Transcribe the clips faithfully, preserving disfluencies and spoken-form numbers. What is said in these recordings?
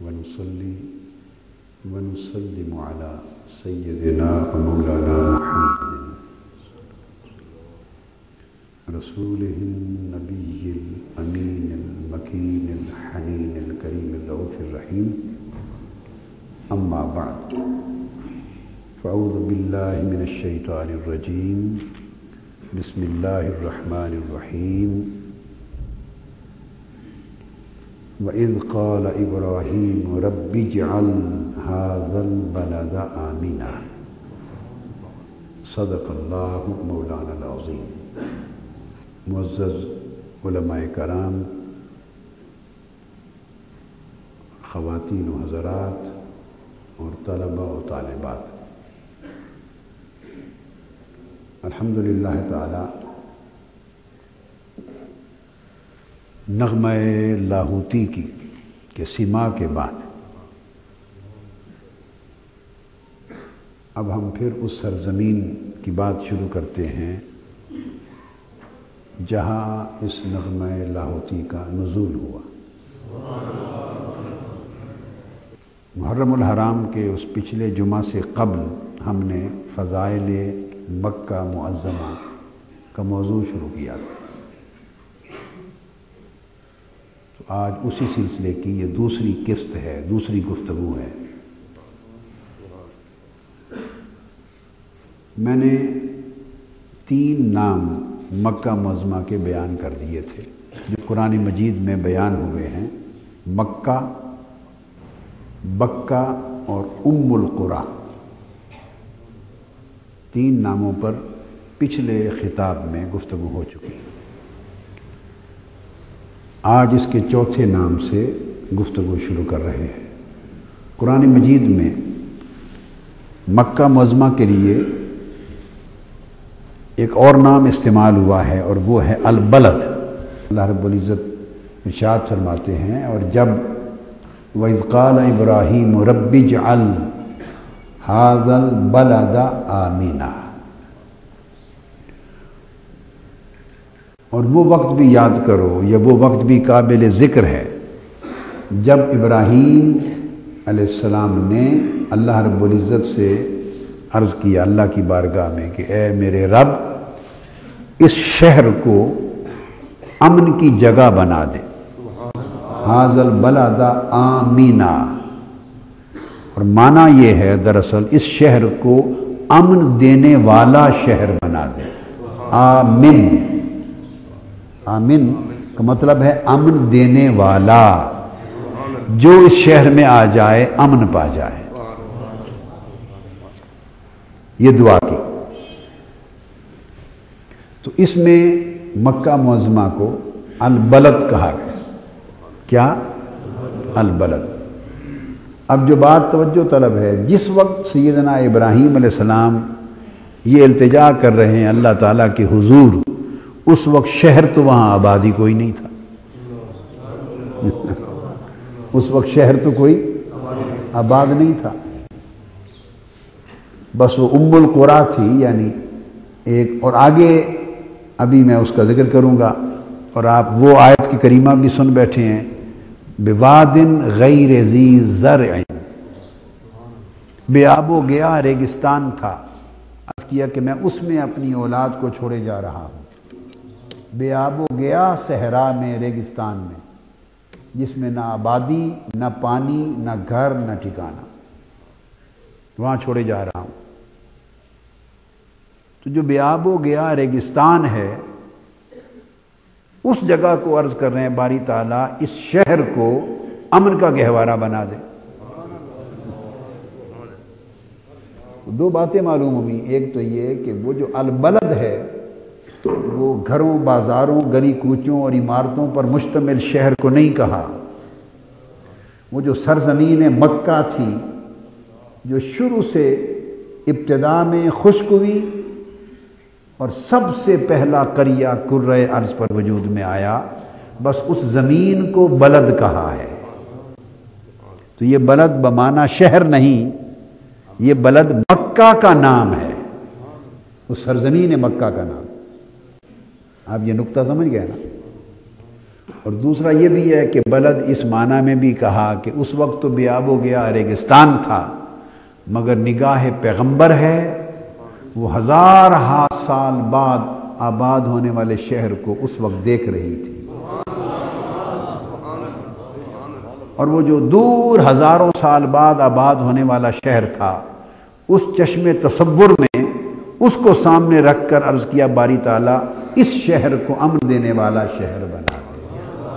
ونصلي ونسلم على سيدنا ومولانا محمد رسوله النبي الأمين المكين الحنين الكريم الرؤوف الرحيم. أما بعد، فأعوذ بالله من الشيطان الرجيم. بسم الله الرحمن الرحيم. وَإِذْ قَالَ إِبْرَاهِيمُ رَبِّ اجْعَلْ هَذَا الْبَلَدَ آمِنًا. صدق اللہ مولانا العظیم. معزز علماء کرام، خواتین و حضرات اور طلباء و طالبات، الحمدللہ تعالی نغمہ لاہوتی کی کہ سما کے بعد اب ہم پھر اس سرزمین کی بات شروع کرتے ہیں جہاں اس نغمہ لاہوتی کا نزول ہوا. محرم الحرام کے اس پچھلے جمعہ سے قبل ہم نے فضائل مکہ معظمہ کا موضوع شروع کیا تھا. تو آج اسی سلسلے کی یہ دوسری قسط ہے، دوسری گفتگو ہے. میں نے تین نام مکہ معظمہ کے بیان کر دیے تھے جو قرآن مجید میں بیان ہوئے ہیں: مکہ، بکہ اور ام القریٰ. تین ناموں پر پچھلے خطاب میں گفتگو ہو چکی. آج اس کے چوتھے نام سے گفتگو شروع کر رہے ہیں. قرآن مجید میں مکہ معظمہ کے لیے ایک اور نام استعمال ہوا ہے اور وہ ہے البلد. اللہ رب العزت ارشاد فرماتے ہیں: اور جب وَإِذْ قَالَ إِبْرَاهِيمُ رَبِّ اجْعَلْ هَذَا الْبَلَدَ آمِنًا. اور وہ وقت بھی یاد کرو، یا وہ وقت بھی قابل ذکر ہے جب ابراہیم علیہ السلام نے اللہ رب العزت سے عرض کیا اللہ کی بارگاہ میں کہ اے میرے رب، اس شہر کو امن کی جگہ بنا دے. ھذا البلد آمنا، اور معنی یہ ہے دراصل اس شہر کو امن دینے والا شہر بنا دے. آمن، آمن کا مطلب ہے امن دینے والا، جو اس شہر میں آ جائے امن پا جائے. یہ دعا کی. تو اس میں مکہ معظمہ کو البلد کہا گیا. کیا؟ البلد. اب جو بات توجہ طلب ہے، جس وقت سیدنا ابراہیم علیہ السلام یہ التجا کر رہے ہیں اللہ تعالیٰ کے حضور، اس وقت شہر تو وہاں آبادی کوئی نہیں تھا. اس وقت شہر تو کوئی آباد نہیں تھا، بس وہ ام القریٰ تھی. یعنی ایک، اور آگے ابھی میں اس کا ذکر کروں گا، اور آپ وہ آیت کی کریمہ بھی سن بیٹھے ہیں: بواد غیر ذی زرع، بے آب و گیا ریگستان تھا. عرض کیا کہ میں اس میں اپنی اولاد کو چھوڑے جا رہا ہوں. بے آب و گیا صحرا میں، ریگستان میں، جس میں نہ آبادی، نہ پانی، نہ گھر، نہ ٹھکانہ. وہاں چھوڑے جا رہا ہوں. تو جو بے آب و گیا ریگستان ہے، اس جگہ کو عرض کر رہے ہیں باری تعالیٰ اس شہر کو امن کا گہوارہ بنا دے. دو باتیں معلوم ہوئی. ایک تو یہ کہ وہ جو البلد ہے وہ گھروں، بازاروں، گلی کوچوں اور عمارتوں پر مشتمل شہر کو نہیں کہا. وہ جو سرزمین مکہ تھی، جو شروع سے ابتدا میں خشک ہوئی اور سب سے پہلا قریہ کرۂ ارض پر وجود میں آیا، بس اس زمین کو بلد کہا ہے. تو یہ بلد بمعنی شہر نہیں، یہ بلد مکہ کا نام ہے، اس سرزمین مکہ کا نام. آپ یہ نقطہ سمجھ گئے نا؟ اور دوسرا یہ بھی ہے کہ بلد اس معنی میں بھی کہا کہ اس وقت تو بے آب و گیا ریگستان تھا، مگر نگاہ پیغمبر ہے وہ ہزار ہا سال بعد آباد ہونے والے شہر کو اس وقت دیکھ رہی تھی، اور وہ جو دور ہزاروں سال بعد آباد ہونے والا شہر تھا اس چشم تصور میں اس کو سامنے رکھ کر عرض کیا باری تعالیٰ اس شہر کو امن دینے والا شہر بنا دے۔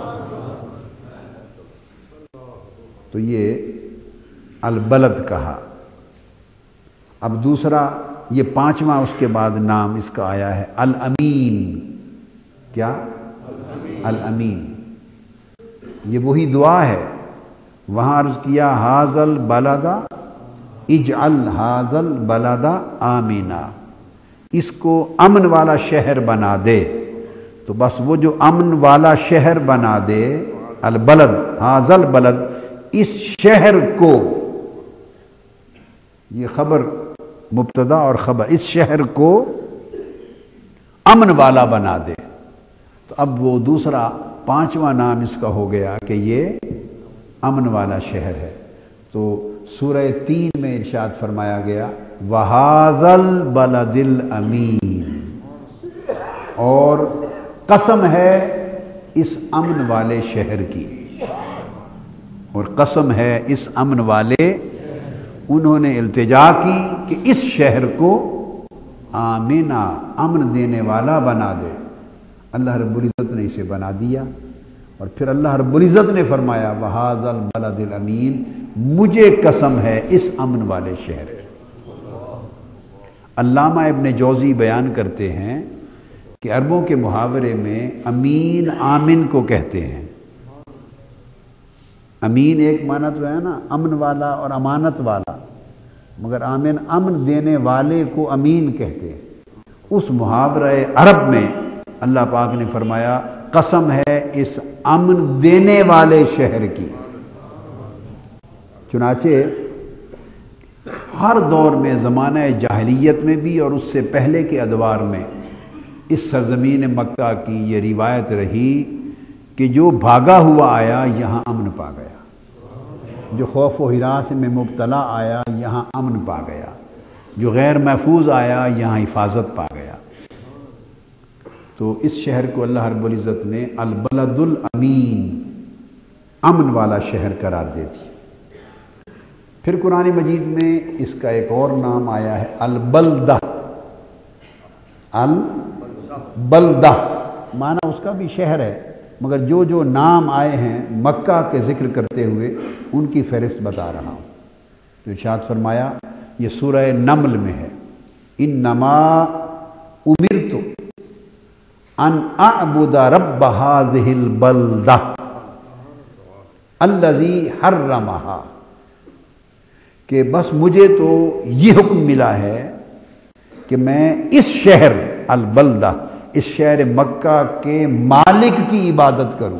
تو یہ البلد کہا۔ اب دوسرا یہ پانچواں اس کے بعد نام اس کا آیا ہے الامین۔ کیا؟ الامین۔ یہ وہی دعا ہے، وہاں عرض کیا ھذا البلد اجعل ھذا البلد آمنا، اس کو امن والا شہر بنا دے۔ تو بس وہ جو امن والا شہر بنا دے، البلد ھذا البلد، اس شہر کو، یہ خبر مبتدا اور خبر، اس شہر کو امن والا بنا دے۔ تو اب وہ دوسرا پانچواں نام اس کا ہو گیا کہ یہ امن والا شہر ہے۔ تو سورہ تین میں ارشاد فرمایا گیا وَهَذَا الْبَلَدِ الْأَمِينِ، اور قسم ہے اس امن والے شہر کی، اور قسم ہے اس امن والے، انہوں نے التجا کی کہ اس شہر کو آمنا، امن دینے والا بنا دے۔ اللہ رب العزت نے اسے بنا دیا، اور پھر اللہ رب العزت نے فرمایا وَهَذَا الْبَلَدِ الْأَمِينِ، مجھے قسم ہے اس امن والے شہر کی۔ علامہ ابن جوزی بیان کرتے ہیں کہ عربوں کے محاورے میں امین آمن کو کہتے ہیں۔ امین ایک معنی تو ہے نا امن والا اور امانت والا، مگر آمن امن دینے والے کو امین کہتے ہیں۔ اس محاورہ عرب میں اللہ پاک نے فرمایا قسم ہے اس امن دینے والے شہر کی۔ چنانچہ ہر دور میں زمانہ جاہلیت میں بھی اور اس سے پہلے کے ادوار میں اس سرزمین مکہ کی یہ روایت رہی کہ جو بھاگا ہوا آیا یہاں امن پا گیا، جو خوف و ہراس میں مبتلا آیا یہاں امن پا گیا، جو غیر محفوظ آیا یہاں حفاظت پا گیا۔ تو اس شہر کو اللہ رب العزت نے البلد الامین، امن والا شہر قرار دے دی۔ پھر قرآن مجید میں اس کا ایک اور نام آیا ہے البلدہ۔ البلدہ معنی اس کا بھی شہر ہے، مگر جو جو نام آئے ہیں مکہ کے ذکر کرتے ہوئے ان کی فہرست بتا رہا ہوں۔ تو ارشاد فرمایا، یہ سورہ نمل میں ہے، انما امرت ان اعبد رب هذه البلدہ الذی حرمہا، کہ بس مجھے تو یہ حکم ملا ہے کہ میں اس شہر البلدہ، اس شہر مکہ کے مالک کی عبادت کروں۔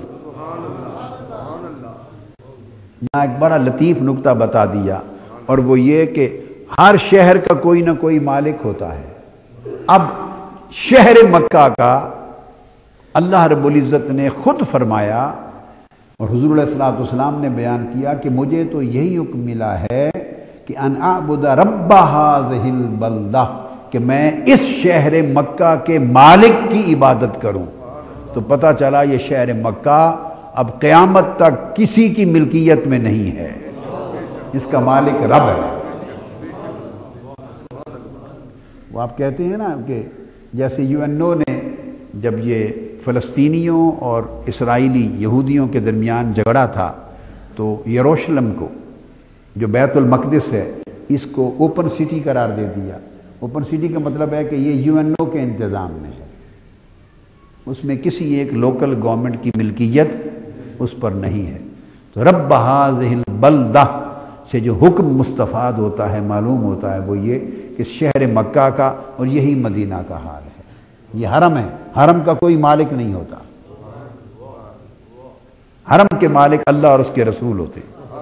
یہاں ایک بڑا لطیف نکتہ بتا دیا، اور وہ یہ کہ ہر شہر کا کوئی نہ کوئی مالک ہوتا ہے۔ اب شہر مکہ کا اللہ رب العزت نے خود فرمایا، اور حضور علیہ الصلوۃ والسلام نے بیان کیا کہ مجھے تو یہی حکم ملا ہے کہ ان اعبد رب هذه البلدہ، کہ میں اس شہر مکہ کے مالک کی عبادت کروں۔ تو پتہ چلا یہ شہر مکہ اب قیامت تک کسی کی ملکیت میں نہیں ہے، اس کا مالک رب ہے۔ وہ آپ کہتے ہیں نا کہ جیسے یو این او نے جب یہ فلسطینیوں اور اسرائیلی یہودیوں کے درمیان جھگڑا تھا تو یروشلم کو، جو بیت المقدس ہے، اس کو اوپن سٹی قرار دے دیا۔ اوپن سٹی کا مطلب ہے کہ یہ یو این او کے انتظام میں ہے، اس میں کسی ایک لوکل گورنمنٹ کی ملکیت اس پر نہیں ہے۔ تو رب هذه البلدہ سے جو حکم مستفاد ہوتا ہے، معلوم ہوتا ہے، وہ یہ کہ شہر مکہ کا اور یہی مدینہ کا حال ہے۔ یہ حرم ہے، حرم کا کوئی مالک نہیں ہوتا، حرم کے مالک اللہ اور اس کے رسول ہوتے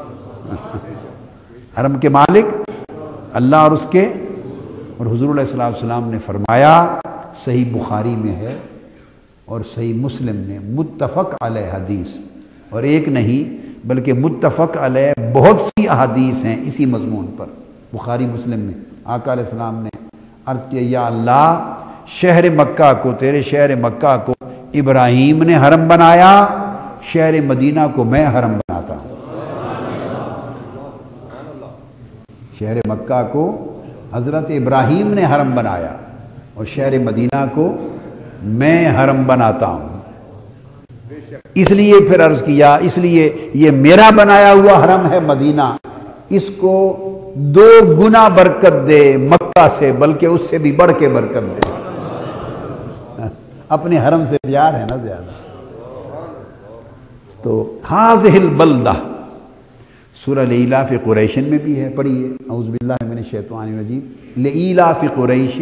حرم کے مالک اللہ اور اس کے، اور حضور علیہ الصلوۃ والسلام نے فرمایا، صحیح بخاری میں ہے اور صحیح مسلم نے متفق علیہ حدیث، اور ایک نہیں بلکہ متفق علیہ بہت سی احادیث ہیں اسی مضمون پر، بخاری مسلم میں آقا علیہ السلام نے عرض کیا یا اللہ شہر مکہ کو، تیرے شہر مکہ کو ابراہیم نے حرم بنایا، شہر مدینہ کو میں حرم بناتا ہوں۔ شہر مکہ کو حضرت ابراہیم نے حرم بنایا اور شہر مدینہ کو میں حرم بناتا ہوں۔ اس لیے پھر عرض کیا اس لیے یہ میرا بنایا ہوا حرم ہے مدینہ، اس کو دو گنا برکت دے مکہ سے، بلکہ اس سے بھی بڑھ کے برکت دے۔ اپنے حرم سے پیار ہے نا زیادہ۔ تو ہاذہ البلدہ سورہ لإیلاف قریش میں بھی ہے، پڑھیے اعوذ باللہ من الشیطان الرجیم۔ لإیلاف قریش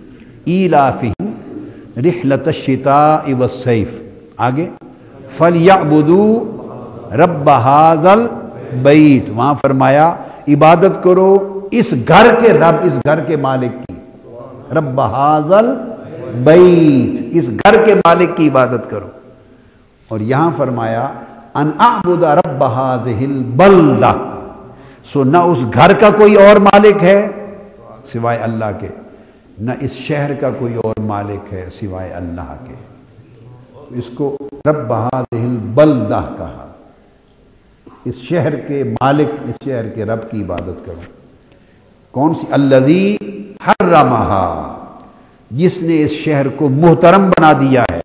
ایلافہم رحلۃ الشتاء والصیف، آگے فَلْيَعْبُدُوا رَبَّ هَذَا الْبَيْتِ، وہاں فرمایا عبادت کرو اس گھر کے رب، اس گھر کے مالک کی، رب هَذَا الْبَيْتِ، اس گھر کے مالک کی عبادت کرو۔ اور یہاں فرمایا ان اعبد رب هذه البلدہ، سو نہ اس گھر کا کوئی اور مالک ہے سوائے اللہ کے، نہ اس شہر کا کوئی اور مالک ہے سوائے اللہ کے، اس کو رب هذه البلدہ کہا، اس شہر کے مالک، اس شہر کے رب کی عبادت کرو۔ کون سی؟ الذی حرمہا، جس نے اس شہر کو محترم بنا دیا ہے،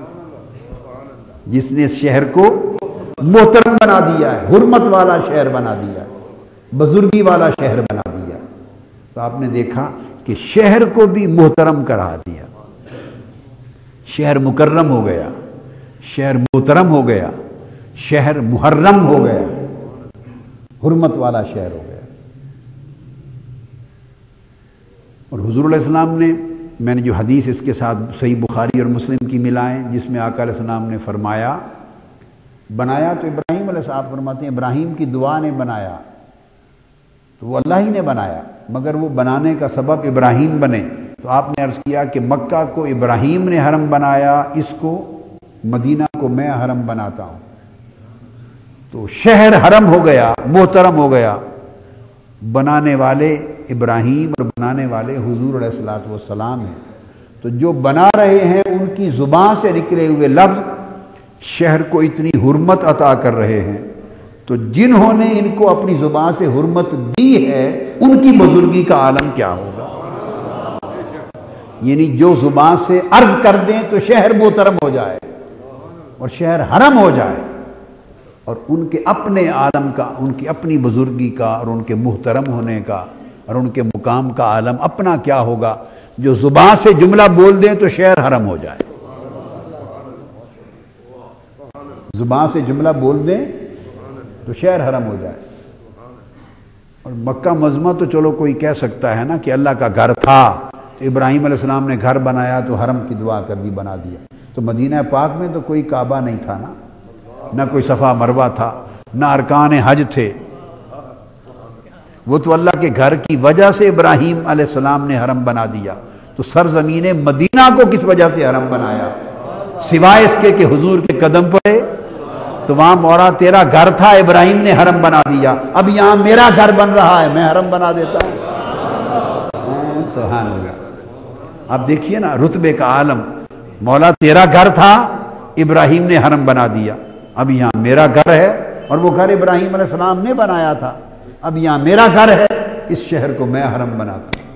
جس نے اس شہر کو محترم بنا دیا ہے، حرمت والا شہر بنا دیا ہے، بزرگی والا شہر بنا دیا۔ تو آپ نے دیکھا کہ شہر کو بھی محترم کرا دیا، شہر مکرم ہو گیا، شہر محترم ہو گیا، شہر محرم ہو گیا، حرمت والا شہر ہو گیا۔ اور حضور علیہ السلام نے، میں نے جو حدیث اس کے ساتھ صحیح بخاری اور مسلم کی ملائیں، جس میں آقا علیہ السلام نے فرمایا بنایا تو ابراہیم علیہ السلام، فرماتے ہیں ابراہیم کی دعا نے بنایا، تو وہ اللہ ہی نے بنایا، مگر وہ بنانے کا سبب ابراہیم بنے۔ تو آپ نے عرض کیا کہ مکہ کو ابراہیم نے حرم بنایا، اس کو مدینہ کو میں حرم بناتا ہوں۔ تو شہر حرم ہو گیا، محترم ہو گیا، بنانے والے ابراہیم اور بنانے والے حضور علیہ الصلوۃ والسلام ہیں۔ تو جو بنا رہے ہیں ان کی زبان سے نکلے ہوئے لفظ شہر کو اتنی حرمت عطا کر رہے ہیں، تو جنہوں نے ان کو اپنی زبان سے حرمت دی ہے ان کی بزرگی کا عالم کیا ہوگا۔ یعنی جو زبان سے عرض کر دیں تو شہر محترم ہو جائے اور شہر حرم ہو جائے، اور ان کے اپنے عالم کا، ان کی اپنی بزرگی کا اور ان کے محترم ہونے کا اور ان کے مقام کا عالم اپنا کیا ہوگا، جو زبان سے جملہ بول دیں تو شہر حرم ہو جائے، زبان سے جملہ بول دیں تو شہر حرم ہو جائے۔ اور مکہ معظمہ تو چلو کوئی کہہ سکتا ہے نا کہ اللہ کا گھر تھا، تو ابراہیم علیہ السلام نے گھر بنایا تو حرم کی دعا کر دی، بنا دیا۔ تو مدینہ پاک میں تو کوئی کعبہ نہیں تھا نا، نہ کوئی صفا مروہ تھا، نہ ارکان حج تھے، وہ تو اللہ کے گھر کی وجہ سے ابراہیم علیہ السلام نے حرم بنا دیا۔ تو سرزمین مدینہ کو کس وجہ سے حرم بنایا؟ سوائے اس کے کہ حضور کے قدم پڑے، تو وہاں مولا تیرا گھر تھا، ابراہیم نے حرم بنا دیا، اب یہاں میرا گھر بن رہا ہے، میں حرم بنا دیتا ہوں۔ سبحان اللہ۔ آپ دیکھیے نا رتبے کا عالم، مولا تیرا گھر تھا، ابراہیم نے حرم بنا دیا، اب یہاں میرا گھر ہے، اور وہ گھر ابراہیم علیہ السلام نے بنایا تھا، اب یہاں میرا گھر ہے، اس شہر کو میں حرم بناتا ہوں۔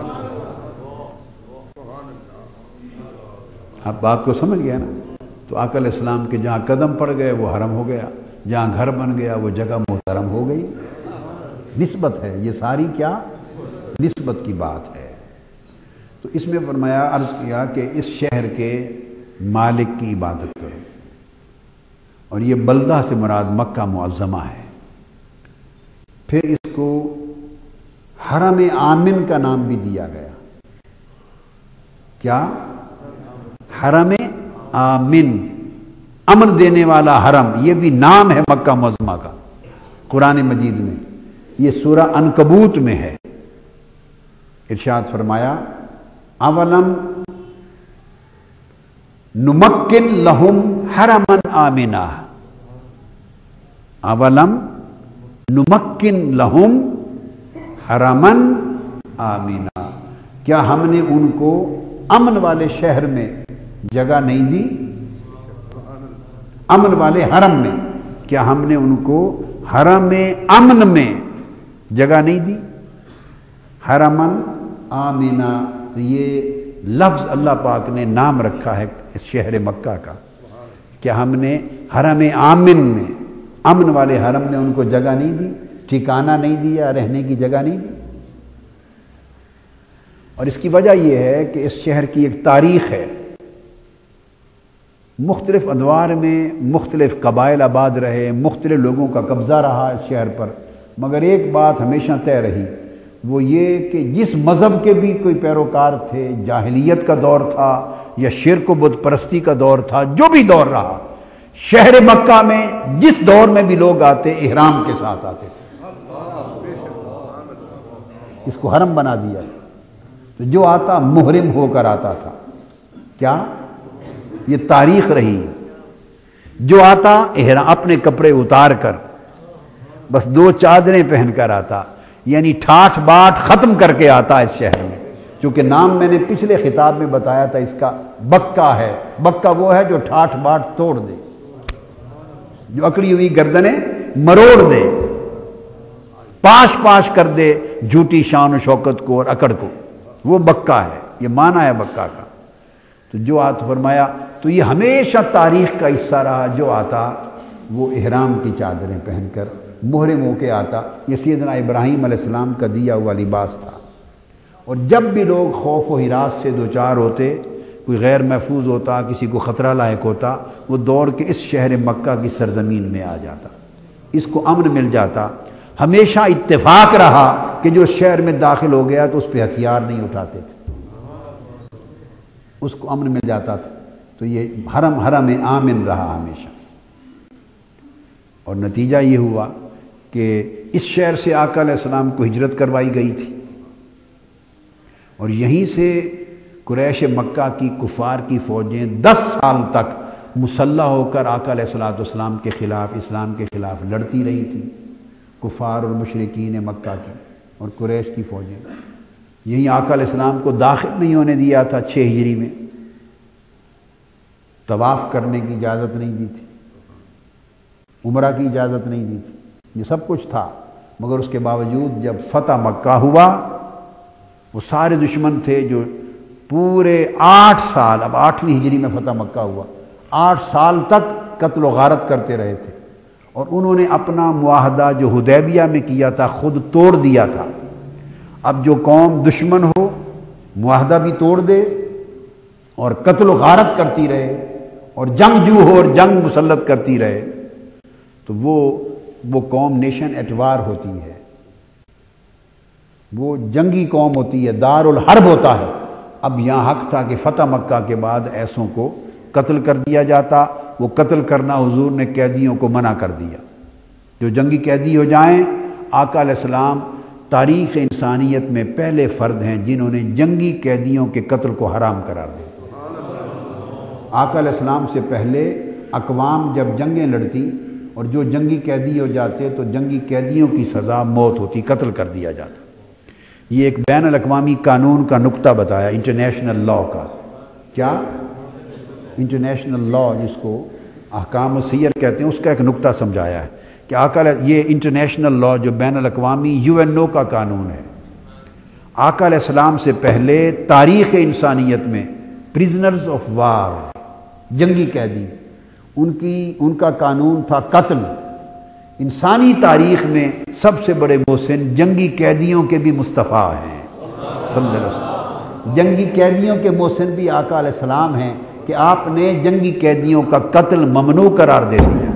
آپ بات کو سمجھ گیا نا؟ تو آقا علیہ السلام کے جہاں قدم پڑ گئے وہ حرم ہو گیا، جہاں گھر بن گیا وہ جگہ محترم ہو گئی۔ نسبت ہے یہ ساری، کیا نسبت کی بات ہے۔ تو اس میں فرمایا، عرض کیا کہ اس شہر کے مالک کی عبادت کرو، اور یہ بلدہ سے مراد مکہ معظمہ ہے۔ پھر اس کو حرم آمن کا نام بھی دیا گیا، کیا؟ حرم آمن، امن دینے والا حرم، یہ بھی نام ہے مکہ معظمہ کا قرآن مجید میں، یہ سورہ عنکبوت میں ہے۔ ارشاد فرمایا اولم نمکن لہم حرمن آمنا، اولم نمکن لہم حرمن آمنا، کیا ہم نے ان کو امن والے شہر میں جگہ نہیں دی؟ امن والے حرم میں، کیا ہم نے ان کو حرم امن میں جگہ نہیں دی؟ حرمن آمنا، تو یہ لفظ اللہ پاک نے نام رکھا ہے اس شہر مکہ کا، کیا ہم نے حرم آمن میں، امن والے حرم میں ان کو جگہ نہیں دی، ٹھکانہ نہیں دیا، رہنے کی جگہ نہیں دی؟ اور اس کی وجہ یہ ہے کہ اس شہر کی ایک تاریخ ہے، مختلف ادوار میں مختلف قبائل آباد رہے، مختلف لوگوں کا قبضہ رہا اس شہر پر، مگر ایک بات ہمیشہ طے رہی، وہ یہ کہ جس مذہب کے بھی کوئی پیروکار تھے، جاہلیت کا دور تھا یا شرک و بت پرستی کا دور تھا، جو بھی دور رہا، شہر مکہ میں جس دور میں بھی لوگ آتے احرام کے ساتھ آتے تھے، اس کو حرم بنا دیا تھا، تو جو آتا محرم ہو کر آتا تھا، کیا یہ تاریخ رہی، جو آتا احرام اپنے کپڑے اتار کر بس دو چادریں پہن کر آتا، یعنی ٹھاٹھ باٹھ ختم کر کے آتا اس شہر میں، چونکہ نام میں نے پچھلے خطاب میں بتایا تھا اس کا بکہ ہے، بکہ وہ ہے جو ٹھاٹھ باٹھ توڑ دے، جو اکڑی ہوئی گردنیں مروڑ دے، پاش پاش کر دے جھوٹی شان و شوکت کو اور اکڑ کو، وہ بکہ ہے، یہ معنی ہے بکہ کا۔ تو جو آتا فرمایا، تو یہ ہمیشہ تاریخ کا حصہ رہا، جو آتا وہ احرام کی چادریں پہن کر محرم ہو کے آتا، یہ سیدنا ابراہیم علیہ السلام کا دیا ہوا لباس تھا۔ اور جب بھی لوگ خوف و ہراس سے دوچار ہوتے، کوئی غیر محفوظ ہوتا، کسی کو خطرہ لاحق ہوتا، وہ دوڑ کے اس شہر مکہ کی سرزمین میں آ جاتا، اس کو امن مل جاتا۔ ہمیشہ اتفاق رہا کہ جو شہر میں داخل ہو گیا تو اس پہ ہتھیار نہیں اٹھاتے تھے، اس کو امن مل جاتا تھا، تو یہ حرم حرم آمن رہا ہمیشہ۔ اور نتیجہ یہ ہوا کہ اس شہر سے آقا علیہ السلام کو ہجرت کروائی گئی تھی، اور یہیں سے قریش مکہ کی کفار کی فوجیں دس سال تک مسلح ہو کر آقا علیہ الصلوۃ والسلام کے خلاف، اسلام کے خلاف لڑتی رہی تھیں، کفار اور مشرکین مکہ کی اور قریش کی فوجیں۔ یہیں آقا علیہ السلام کو داخل نہیں ہونے دیا تھا، چھ ہجری میں طواف کرنے کی اجازت نہیں دی تھی، عمرہ کی اجازت نہیں دی تھی، یہ سب کچھ تھا، مگر اس کے باوجود جب فتح مکہ ہوا، وہ سارے دشمن تھے جو پورے آٹھ سال، اب آٹھویں ہجری میں فتح مکہ ہوا، آٹھ سال تک قتل و غارت کرتے رہے تھے، اور انہوں نے اپنا معاہدہ جو حدیبیہ میں کیا تھا خود توڑ دیا تھا۔ اب جو قوم دشمن ہو معاہدہ بھی توڑ دے اور قتل و غارت کرتی رہے اور جنگجو ہو اور جنگ مسلط کرتی رہے، تو وہ وہ قوم نیشن ایٹ وار ہوتی ہے، وہ جنگی قوم ہوتی ہے، دار الحرب ہوتا ہے۔ اب یہاں حق تھا کہ فتح مکہ کے بعد ایسوں کو قتل کر دیا جاتا، وہ قتل کرنا حضور نے قیدیوں کو منع کر دیا، جو جنگی قیدی ہو جائیں۔ آقا علیہ السلام تاریخ انسانیت میں پہلے فرد ہیں جنہوں نے جنگی قیدیوں کے قتل کو حرام قرار دیا۔ آقا علیہ السلام سے پہلے اقوام جب جنگیں لڑتی اور جو جنگی قیدی ہو جاتے تو جنگی قیدیوں کی سزا موت ہوتی، قتل کر دیا جاتا۔ یہ ایک بین الاقوامی قانون کا نقطہ بتایا، انٹرنیشنل لاء کا۔ کیا؟ انٹرنیشنل لاء، جس کو احکام و سیر کہتے ہیں، اس کا ایک نقطہ سمجھایا ہے کہ آقا یہ انٹرنیشنل لاء جو بین الاقوامی یو این او کا قانون ہے، آقا علیہ السلام سے پہلے تاریخ انسانیت میں پریزنرز آف وار، جنگی قیدی، ان کی ان کا قانون تھا قتل۔ انسانی تاریخ میں سب سے بڑے محسن جنگی قیدیوں کے بھی مصطفیٰ ہیں صلی اللہ علیہ وسلم۔ جنگی قیدیوں کے محسن بھی آقا علیہ السلام ہیں کہ آپ نے جنگی قیدیوں کا قتل ممنوع قرار دے دیا۔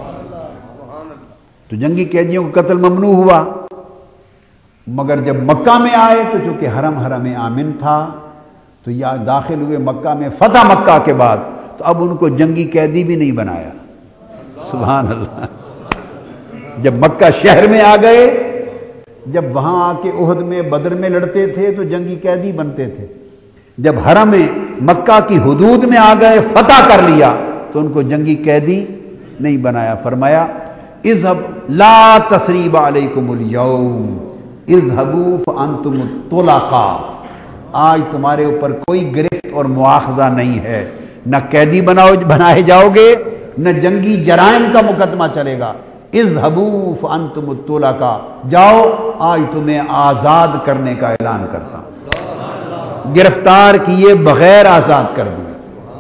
تو جنگی قیدیوں کا قتل ممنوع ہوا، مگر جب مکہ میں آئے تو چونکہ حرم حرم آمن تھا، تو یا داخل ہوئے مکہ میں فتح مکہ کے بعد، تو اب ان کو جنگی قیدی بھی نہیں بنایا۔ سبحان اللہ۔ جب مکہ شہر میں آ گئے، جب وہاں آ کے احد میں بدر میں لڑتے تھے تو جنگی قیدی بنتے تھے، جب حرم مکہ کی حدود میں آ گئے، فتح کر لیا، تو ان کو جنگی قیدی نہیں بنایا۔ فرمایا اذهب لا تثریب علیکم اليوم اذهبوا فانتم الطلقاء، آج تمہارے اوپر کوئی گرفت اور مواخذہ نہیں ہے، نہ قیدی بناؤ بنائے جاؤ گے، نہ جنگی جرائم کا مقدمہ چلے گا۔ اذهبوا فانتم الطلقاء، جاؤ آج تمہیں آزاد کرنے کا اعلان کرتا ہوں۔ گرفتار کیے بغیر آزاد کر دیا،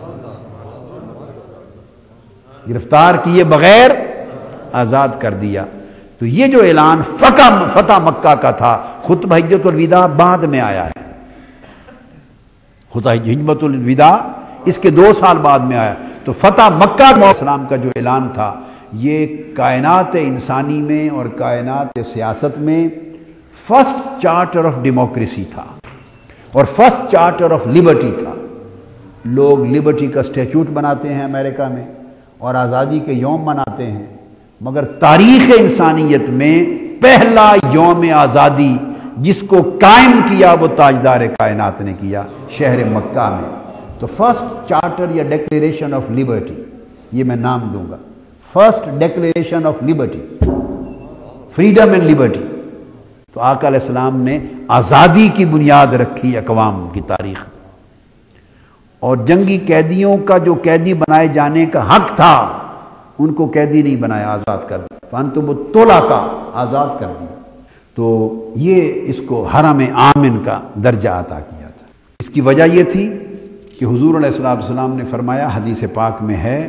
گرفتار کیے بغیر آزاد کر دیا۔ تو یہ جو اعلان فتح فتح مکہ کا تھا، خطبہ حجۃ الوداع بعد میں آیا ہے، خطبہ حجۃ الوداع اس کے دو سال بعد میں آیا۔ تو فتح مکہ اسلام کا جو اعلان تھا، یہ کائنات انسانی میں اور کائنات سیاست میں فرسٹ چارٹر آف ڈیموکریسی تھا اور فرسٹ چارٹر آف لبرٹی تھا۔ لوگ لبرٹی کا اسٹیچوٹ بناتے ہیں امریکہ میں اور آزادی کے یوم مناتے ہیں، مگر تاریخ انسانیت میں پہلا یوم آزادی جس کو قائم کیا وہ تاجدار کائنات نے کیا، شہر مکہ میں۔ تو فرسٹ چارٹر یا ڈیکلیریشن آف لبرٹی، یہ میں نام دوں گا، first declaration of liberty, freedom and liberty. تو آقا علیہ السلام نے آزادی کی بنیاد رکھی اقوام کی تاریخ میں، اور جنگی قیدیوں کا جو قیدی بنائے جانے کا حق تھا ان کو قیدی نہیں بنایا، آزاد کر دیا، فانتم الطلقاء، آزاد کر دیا۔ تو یہ اس کو حرم آمن کا درجہ عطا کیا تھا۔ اس کی وجہ یہ تھی کہ حضور علیہ الصلوۃ والسلام نے فرمایا، حدیث پاک میں ہے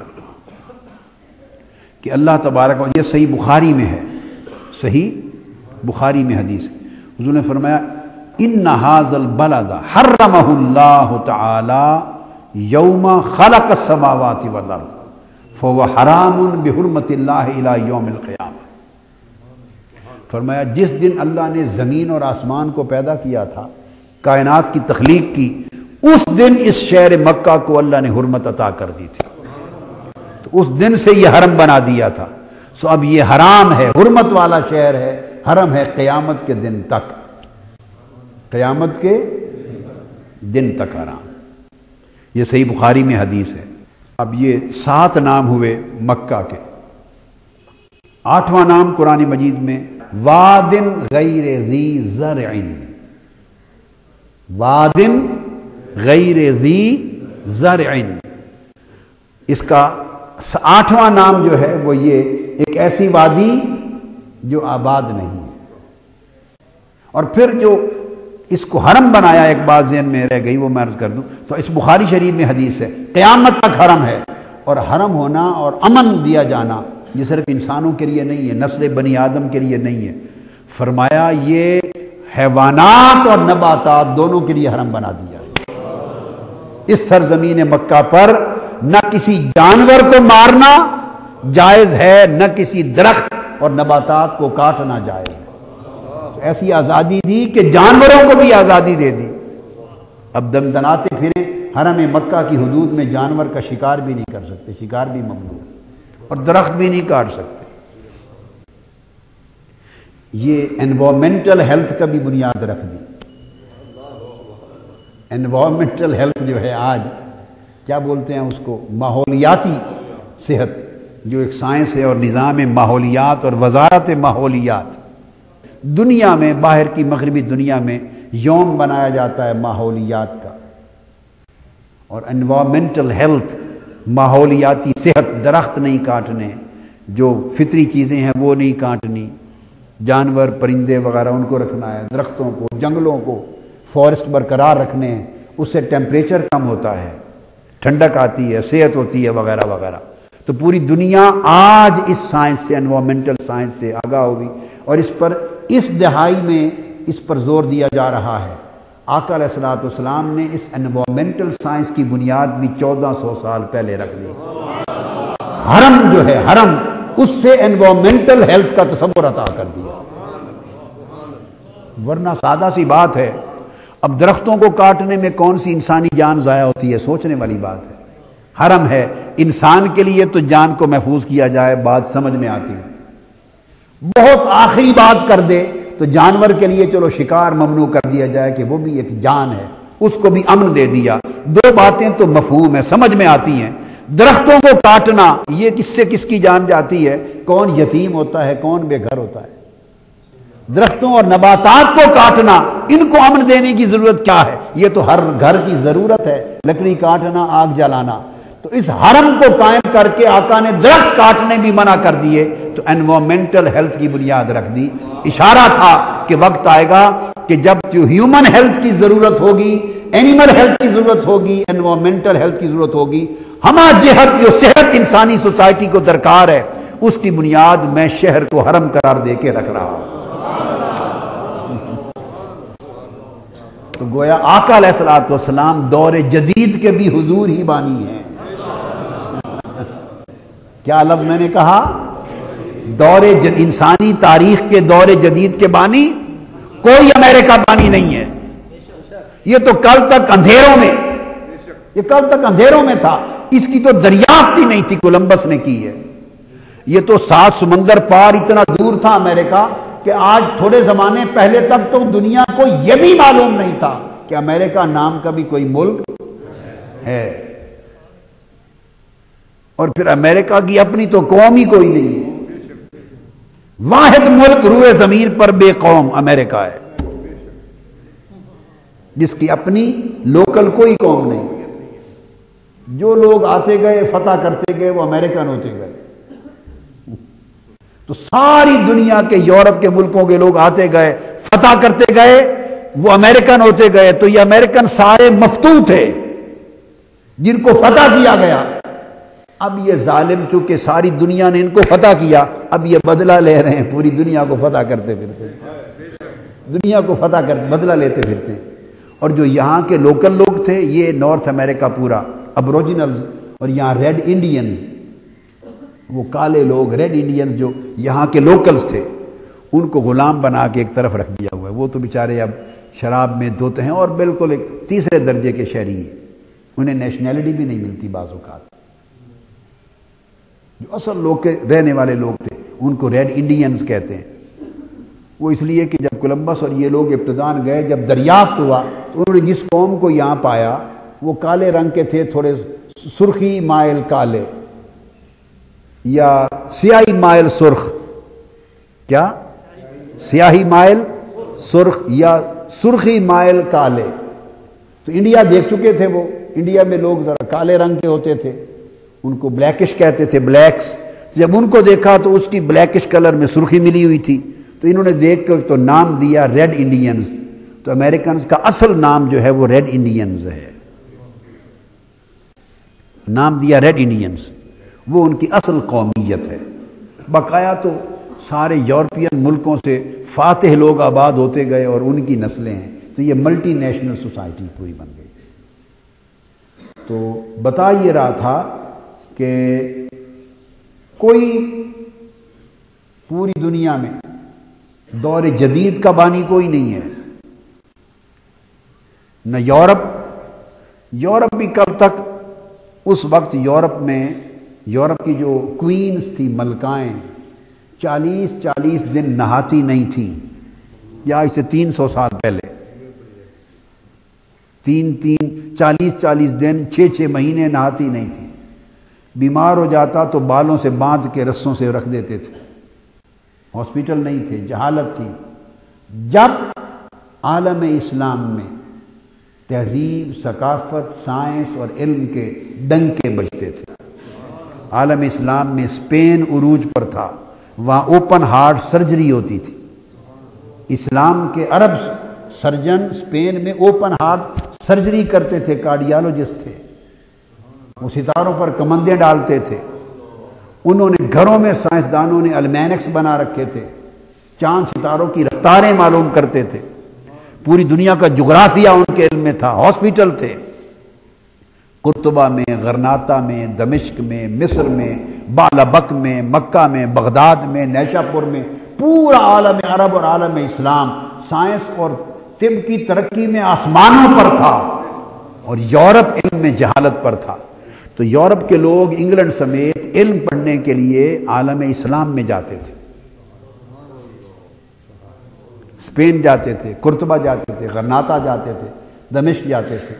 کہ اللہ تبارک و یہ صحیح بخاری میں ہے، صحیح بخاری میں حدیث، حضور نے فرمایا ان ھذا البلد حرمہ اللہ تعالی یوم خلق السماوات والارض فهو حرام بحرمت اللہ الی یوم القیامہ۔ فرمایا جس دن اللہ نے زمین اور آسمان کو پیدا کیا تھا، کائنات کی تخلیق کی، اس دن اس شہر مکہ کو اللہ نے حرمت عطا کر دی تھی، تو اس دن سے یہ حرم بنا دیا تھا۔ سو اب یہ حرام ہے، حرمت والا شہر ہے، حرم ہے قیامت کے دن تک، قیامت کے دن تک حرام۔ یہ صحیح بخاری میں حدیث ہے۔ اب یہ سات نام ہوئے مکہ کے، آٹھواں نام قرآن مجید میں وادن غیر ذی زرع، وادن غیر ذی زرع، اس کا آٹھواں نام جو ہے وہ یہ ایک ایسی وادی جو آباد نہیں ہے۔ اور پھر جو اس کو حرم بنایا، ایک بات ذہن میں رہ گئی وہ میں عرض کر دوں، تو اس بخاری شریف میں حدیث ہے قیامت تک حرم ہے، اور حرم ہونا اور امن دیا جانا یہ صرف انسانوں کے لیے نہیں ہے، نسل بنی آدم کے لیے نہیں ہے، فرمایا یہ حیوانات اور نباتات دونوں کے لیے حرم بنا دیا ہے۔ اس سرزمین مکہ پر نہ کسی جانور کو مارنا جائز ہے، نہ کسی درخت اور نباتات کو کاٹنا جائز ہے۔ ایسی آزادی دی کہ جانوروں کو بھی آزادی دے دی۔ اب دندناتے پھریں، حرم مکہ کی حدود میں جانور کا شکار بھی نہیں کر سکتے، شکار بھی ممنوع ہے، اور درخت بھی نہیں کاٹ سکتے۔ یہ انوائرمنٹل ہیلتھ کا بھی بنیاد رکھ دی۔ انوائرمنٹل ہیلتھ جو ہے آج کیا بولتے ہیں اس کو، ماحولیاتی صحت، جو ایک سائنس ہے اور نظام ماحولیات اور وزارت ماحولیات، دنیا میں، باہر کی مغربی دنیا میں یوم بنایا جاتا ہے ماحولیات کا، اور انوائرمنٹل ہیلتھ، ماحولیاتی صحت، درخت نہیں کاٹنے، جو فطری چیزیں ہیں وہ نہیں کاٹنی، جانور پرندے وغیرہ ان کو رکھنا ہے، درختوں کو، جنگلوں کو، فارسٹ برقرار رکھنے ہیں، اس سے ٹیمپریچر کم ہوتا ہے، ٹھنڈک آتی ہے، صحت ہوتی ہے وغیرہ وغیرہ۔ تو پوری دنیا آج اس سائنس سے، انوائرمنٹل سائنس سے آگاہ ہوگی، اور اس پر اس دہائی میں اس پر زور دیا جا رہا ہے۔ آقا علیہ الصلوۃ والسلام نے اس انوائرمنٹل سائنس کی بنیاد بھی چودہ سو سال پہلے رکھ دی۔ حرم جو ہے، حرم، اس سے انوائرمنٹل ہیلتھ کا تصور عطا کر دیا، ورنہ سادہ سی بات ہے، اب درختوں کو کاٹنے میں کون سی انسانی جان ضائع ہوتی ہے، سوچنے والی بات ہے۔ حرم ہے، انسان کے لیے تو جان کو محفوظ کیا جائے، بات سمجھ میں آتی ہے، بہت آخری بات کر دے تو جانور کے لیے چلو شکار ممنوع کر دیا جائے کہ وہ بھی ایک جان ہے، اس کو بھی امن دے دیا۔ دو باتیں تو مفہوم ہے، سمجھ میں آتی ہیں۔ درختوں کو کاٹنا، یہ کس سے کس کی جان جاتی ہے؟ کون یتیم ہوتا ہے، کون بے گھر ہوتا ہے؟ درختوں اور نباتات کو کاٹنا، ان کو امن دینے کی ضرورت کیا ہے؟ یہ تو ہر گھر کی ضرورت ہے، لکڑی کاٹنا، آگ جلانا۔ تو اس حرم کو قائم کر کے آقا نے درخت کاٹنے بھی منع کر دیے، تو انوائرمنٹل ہیلتھ کی بنیاد رکھ دی۔ اشارہ تھا کہ وقت آئے گا کہ جب جو ہیومن ہیلتھ کی ضرورت ہوگی، اینیمل ہیلتھ کی ضرورت ہوگی، انوائرمنٹل ہیلتھ کی ضرورت ہوگی، ہما جہت جو صحت انسانی سوسائٹی کو درکار ہے، اس کی بنیاد میں شہر کو حرم قرار دے کے رکھ رہا ہوں۔ تو گویا آقا علیہ الصلوۃ والسلام دور جدید کے بھی حضور ہی بانی ہیں۔ کیا لفظ میں نے کہا؟ دور جد انسانی تاریخ کے دور جدید کے بانی کوئی امریکہ بانی نہیں ہے۔ یہ تو کل تک اندھیروں میں یہ کل تک اندھیروں میں تھا، اس کی تو دریافت ہی نہیں تھی، کولمبس نے کی ہے۔ یہ تو سات سمندر پار اتنا دور تھا امریکہ کہ آج تھوڑے زمانے پہلے تک تو دنیا کو یہ بھی معلوم نہیں تھا کہ امریکہ نام کا بھی کوئی ملک ہے۔ اور پھر امریکہ کی اپنی تو قوم ہی کوئی نہیں ہے، واحد ملک روئے زمین پر بے قوم امریکہ ہے، جس کی اپنی لوکل کوئی قوم نہیں۔ جو لوگ آتے گئے فتح کرتے گئے وہ امریکن ہوتے گئے۔ تو ساری دنیا کے یورپ کے ملکوں کے لوگ آتے گئے فتح کرتے گئے، وہ امریکن ہوتے گئے۔ تو یہ امریکن سارے مفتوح تھے جن کو فتح کیا گیا۔ اب یہ ظالم چونکہ ساری دنیا نے ان کو فتح کیا، اب یہ بدلہ لے رہے ہیں، پوری دنیا کو فتح کرتے پھرتے دنیا کو فتح کرتے بدلہ لیتے پھرتے۔ اور جو یہاں کے لوکل لوگ تھے، یہ نارتھ امریکہ پورا ابروجنل، اور یہاں ریڈ انڈینز، وہ کالے لوگ ریڈ انڈین جو یہاں کے لوکلز تھے، ان کو غلام بنا کے ایک طرف رکھ دیا ہوا ہے۔ وہ تو بیچارے اب شراب میں دھوتے ہیں اور بالکل ایک تیسرے درجے کے شہری ہیں، انہیں نیشنلٹی بھی نہیں ملتی بعض اوقات۔ جو اصل لوگ کے رہنے والے لوگ تھے ان کو ریڈ انڈینز کہتے ہیں۔ وہ اس لیے کہ جب کولمبس اور یہ لوگ ابتدان گئے، جب دریافت ہوا تو انہوں نے جس قوم کو یہاں پایا وہ کالے رنگ کے تھے، تھوڑے سرخی مائل کالے یا سیاہی مائل سرخ، کیا سیاہی مائل سرخ یا سرخی مائل کالے۔ تو انڈیا دیکھ چکے تھے، وہ انڈیا میں لوگ ذرا کالے رنگ کے ہوتے تھے، ان کو بلیکش کہتے تھے، بلیکس۔ جب ان کو دیکھا تو اس کی بلیکش کلر میں سرخی ملی ہوئی تھی، تو انہوں نے دیکھ کر تو نام دیا ریڈ انڈینز۔ تو امریکنز کا اصل نام جو ہے وہ ریڈ انڈینز ہے، نام دیا ریڈ انڈینز، وہ ان کی اصل قومیت ہے۔ بقایا تو سارے یورپین ملکوں سے فاتح لوگ آباد ہوتے گئے اور ان کی نسلیں ہیں، تو یہ ملٹی نیشنل سوسائٹی پوری بن گئی۔ تو بتا یہ رہا تھا کہ کوئی پوری دنیا میں دور جدید کا بانی کوئی نہیں ہے، نہ یورپ یورپ بھی کل تک، اس وقت یورپ میں یورپ کی جو کوئینز تھی، ملکائیں، چالیس چالیس دن نہاتی نہیں تھیں، یا اسے تین سو سال پہلے تین تین چالیس چالیس دن چھ چھ مہینے نہاتی نہیں تھی۔ بیمار ہو جاتا تو بالوں سے باندھ کے رسوں سے رکھ دیتے تھے، ہاسپٹل نہیں تھے، جہالت تھی۔ جب عالم اسلام میں تہذیب، ثقافت، سائنس اور علم کے ڈنکے بجتے تھے، عالم اسلام میں اسپین عروج پر تھا، وہاں اوپن ہارٹ سرجری ہوتی تھی۔ اسلام کے عرب سرجن اسپین میں اوپن ہارٹ سرجری کرتے تھے، کارڈیالوجسٹ تھے، وہ ستاروں پر کمندیں ڈالتے تھے۔ انہوں نے گھروں میں سائنسدانوں نے المینکس بنا رکھے تھے، چاند ستاروں کی رفتاریں معلوم کرتے تھے، پوری دنیا کا جغرافیہ ان کے علم میں تھا، ہاسپٹل تھے، قرطبہ میں، غرناطہ میں، دمشق میں، مصر میں، بالابک میں، مکہ میں، بغداد میں، نیشا پور میں، پورا عالم عرب اور عالم اسلام سائنس اور طب کی ترقی میں آسمانوں پر تھا، اور یورپ علم میں جہالت پر تھا۔ تو یورپ کے لوگ انگلینڈ سمیت علم پڑھنے کے لیے عالم اسلام میں جاتے تھے، اسپین جاتے تھے، قرطبہ جاتے تھے، غرناطہ جاتے تھے، دمشق جاتے تھے۔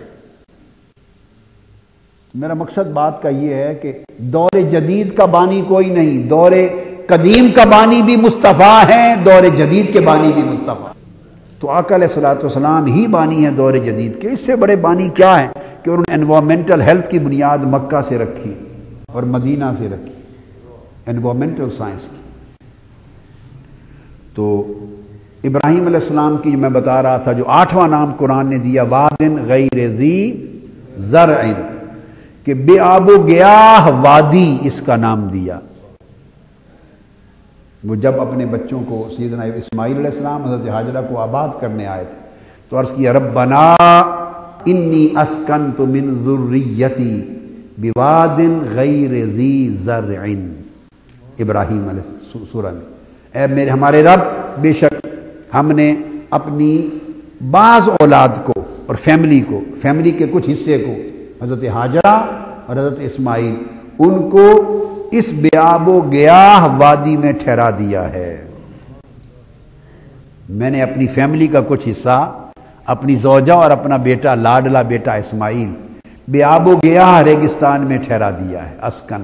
میرا مقصد بات کا یہ ہے کہ دور جدید کا بانی کوئی نہیں، دور قدیم کا بانی بھی مصطفیٰ ہیں، دور جدید کے بانی بھی مصطفیٰ۔ تو آقا علیہ الصلوۃ والسلام ہی بانی ہیں دور جدید کے۔ اس سے بڑے بانی کیا ہیں کہ انہوں نے انوائرمنٹل ہیلتھ کی بنیاد مکہ سے رکھی اور مدینہ سے رکھی، انوائرمنٹل سائنس کی۔ تو ابراہیم علیہ السلام کی میں بتا رہا تھا جو آٹھواں نام قرآن نے دیا، وادن غیر ذی زرع، کہ بے آب و گیاہ وادی اس کا نام دیا۔ وہ جب اپنے بچوں کو سیدنا اسماعیل علیہ السلام حضرت حاجرہ کو آباد کرنے آئے تھے تو عرض کیا ربنا انی اسکنت من ذریتی بواد غیر ذی زرع، ابراہیم علیہ سورہ میں، اے میرے ہمارے رب بے شک ہم نے اپنی بعض اولاد کو اور فیملی کو، فیملی کے کچھ حصے کو، حضرت حاجرہ اور حضرت اسماعیل، ان کو اس بے آب و گیاہ وادی میں ٹھہرا دیا ہے۔ میں نے اپنی فیملی کا کچھ حصہ، اپنی زوجہ اور اپنا بیٹا، لاڈلا بیٹا اسماعیل، بے آب و گیاہ ریگستان میں ٹھہرا دیا ہے، اسکن۔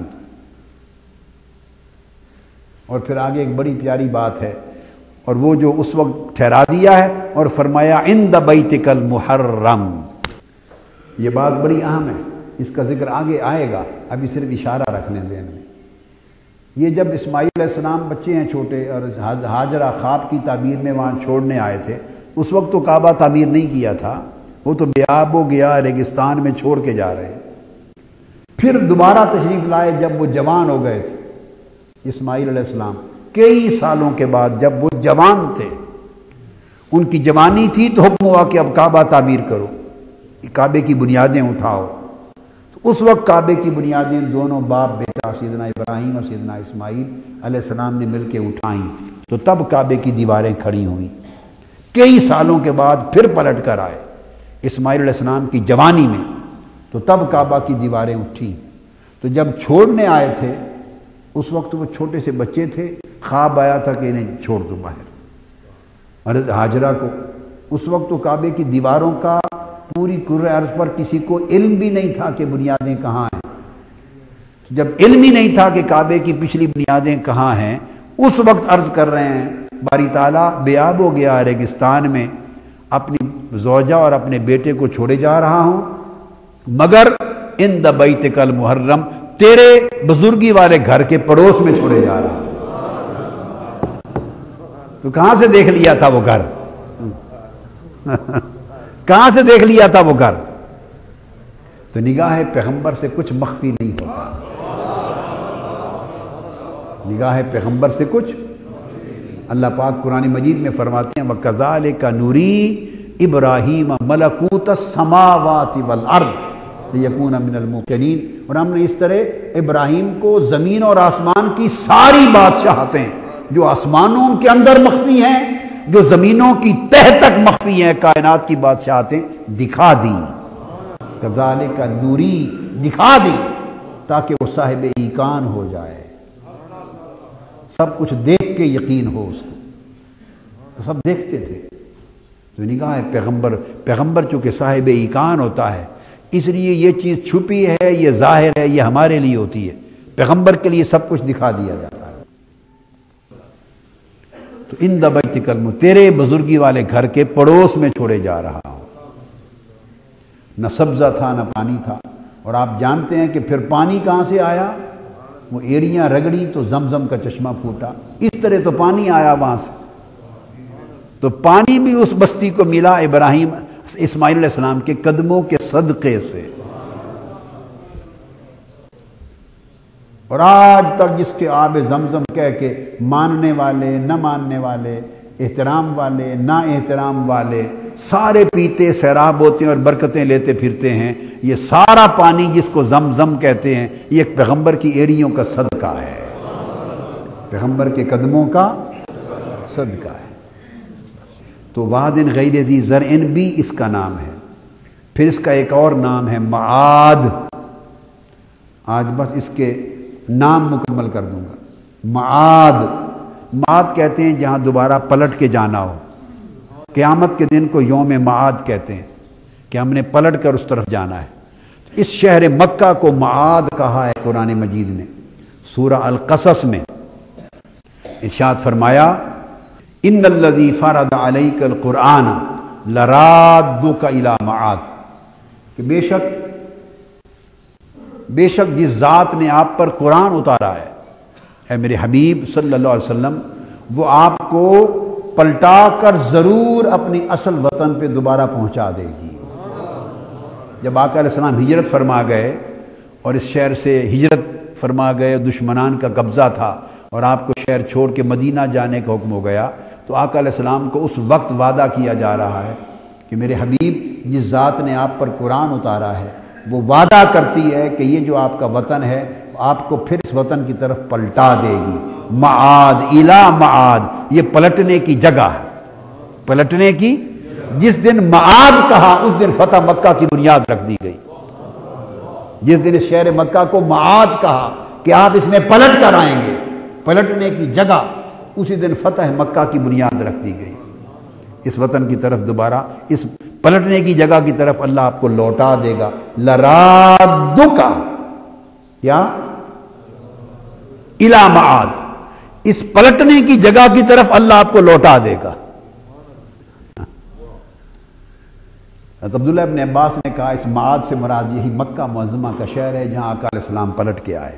اور پھر آگے ایک بڑی پیاری بات ہے، اور وہ جو اس وقت ٹھہرا دیا ہے، اور فرمایا عند بیتک المحرم۔ یہ بات بڑی اہم ہے، اس کا ذکر آگے آئے گا، ابھی صرف اشارہ رکھنے ذہن میں۔ یہ جب اسماعیل علیہ السلام بچے ہیں چھوٹے اور حاجرہ خواب کی تعبیر میں وہاں چھوڑنے آئے تھے، اس وقت تو کعبہ تعمیر نہیں کیا تھا، وہ تو بے آب و گیا ریگستان میں چھوڑ کے جا رہے ہیں۔ پھر دوبارہ تشریف لائے جب وہ جوان ہو گئے تھے اسماعیل علیہ السلام، کئی سالوں کے بعد جب وہ جوان تھے، ان کی جوانی تھی تو حکم ہوا کہ اب کعبہ تعمیر کرو، کعبے کی بنیادیں اٹھاؤ۔ تو اس وقت کعبے کی بنیادیں دونوں باپ بیٹا سیدنا ابراہیم اور سیدنا اسماعیل علیہ السلام نے مل کے اٹھائیں، تو تب کعبے کی دیواریں کھڑی ہوئیں۔ کئی سالوں کے بعد پھر پلٹ کر آئے اسماعیل علیہ السلام کی جوانی میں، تو تب کعبہ کی دیواریں اٹھیں۔ تو جب چھوڑنے آئے تھے اس وقت وہ چھوٹے سے بچے تھے، خواب آیا تھا کہ انہیں چھوڑ دو باہر، حضرت حاجرہ کو۔ اس وقت تو کعبے کی دیواروں کا پوری کرۂ ارض پر کسی کو علم بھی نہیں تھا کہ بنیادیں کہاں ہیں۔ جب علم ہی نہیں تھا کہ کعبے کی پچھلی بنیادیں کہاں ہیں، اس وقت عرض کر رہے ہیں باری تعالیٰ بے آب ہو گیا ریگستان میں، اپنی زوجہ اور اپنے بیٹے کو چھوڑے جا رہا ہوں، مگر عند بیتک المحرم، تیرے بزرگی والے گھر کے پڑوس میں چھوڑے جا رہا ہوں۔ تو کہاں سے دیکھ لیا تھا وہ گھر؟ کہاں سے دیکھ لیا تھا وہ گھر؟ تو نگاہ پیغمبر سے کچھ مخفی نہیں ہوتا، نگاہ پیغمبر سے کچھ۔ اللہ پاک قرآن مجید میں فرماتے ہیں وَكَذَلِكَ نُرِي إِبْرَاهِيمَ مَلَكُوتَ السَّمَاوَاتِ وَالْأَرْضِ لِيَكُونَ مِنَ الْمُوقِنِينَ، اور ہم نے اس طرح ابراہیم کو زمین اور آسمان کی ساری بادشاہتیں جو آسمانوں کے اندر مخفی ہیں، جو زمینوں کی تہ تک مخفی ہیں، کائنات کی بادشاہتیں دکھا دیں۔ کذالک نوری، دکھا دیں تاکہ وہ صاحب ایقان ہو جائے، سب کچھ دیکھ کے یقین ہو اس کو۔ تو سب دیکھتے تھے، تو نگاہ پیغمبر پیغمبر چونکہ صاحب ایقان ہوتا ہے، اس لیے یہ چیز چھپی ہے، یہ ظاہر ہے، یہ ہمارے لیے ہوتی ہے، پیغمبر کے لیے سب کچھ دکھا دیا جاتا ہے۔ تو عند بیتک المحرم، تیرے بزرگی والے گھر کے پڑوس میں چھوڑے جا رہا ہوں۔ نہ سبزہ تھا نہ پانی تھا، اور آپ جانتے ہیں کہ پھر پانی کہاں سے آیا؟ وہ ایڑیاں رگڑی تو زمزم کا چشمہ پھوٹا، اس طرح تو پانی آیا وہاں سے۔ تو پانی بھی اس بستی کو ملا ابراہیم اسماعیل علیہ السلام کے قدموں کے صدقے سے۔ اور آج تک جس کے آب زمزم کہہ کے ماننے والے نہ ماننے والے، احترام والے نا احترام والے، سارے پیتے سیراب ہوتے ہیں اور برکتیں لیتے پھرتے ہیں۔ یہ سارا پانی جس کو زمزم کہتے ہیں، یہ ایک پیغمبر کی ایڑیوں کا صدقہ ہے، پیغمبر کے قدموں کا صدقہ ہے۔ تو وادن غیر ذی زرع بھی اس کا نام ہے۔ پھر اس کا ایک اور نام ہے معاد۔ آج بس اس کے نام مکمل کر دوں گا۔ معاد، معاد کہتے ہیں جہاں دوبارہ پلٹ کے جانا ہو، قیامت کے دن کو یوم معاد کہتے ہیں۔ کہ ہم نے پلٹ کر اس طرف جانا ہے۔ اس شہر مکہ کو معاد کہا ہے قرآن مجید نے۔ سورہ القصص میں ارشاد فرمایا ان الذی فرض علیک القرآن لرادک الی معاد، کہ بے شک بے شک جس ذات نے آپ پر قرآن اتارا ہے اے میرے حبیب صلی اللہ علیہ وسلم، وہ آپ کو پلٹا کر ضرور اپنی اصل وطن پہ دوبارہ پہنچا دے گی۔ جب آقا علیہ السلام ہجرت فرما گئے اور اس شہر سے ہجرت فرما گئے، دشمنان کا قبضہ تھا اور آپ کو شہر چھوڑ کے مدینہ جانے کا حکم ہو گیا، تو آقا علیہ السلام کو اس وقت وعدہ کیا جا رہا ہے کہ میرے حبیب جس ذات نے آپ پر قرآن اتارا ہے وہ وعدہ کرتی ہے کہ یہ جو آپ کا وطن ہے آپ کو پھر اس وطن کی طرف پلٹا دے گی۔ معاد الی معاد، یہ پلٹنے کی جگہ ہے، پلٹنے کی۔ جس دن معاد کہا اس دن فتح مکہ کی بنیاد رکھ دی گئی۔ جس دن اس شہر مکہ کو معاد کہا کہ آپ اس میں پلٹ کر آئیں گے، پلٹنے کی جگہ، اسی دن فتح مکہ کی بنیاد رکھ دی گئی۔ اس وطن کی طرف دوبارہ، اس پلٹنے کی جگہ کی طرف اللہ آپ کو لوٹا دے گا۔ لرادکا، کیا؟ الی معاد، اس پلٹنے کی جگہ کی طرف اللہ آپ کو لوٹا دے گا۔ عبداللہ ابن عباس نے کہا اس معاد سے مراد یہی مکہ معظمہ کا شہر ہے جہاں آقا علیہ السلام پلٹ کے آئے۔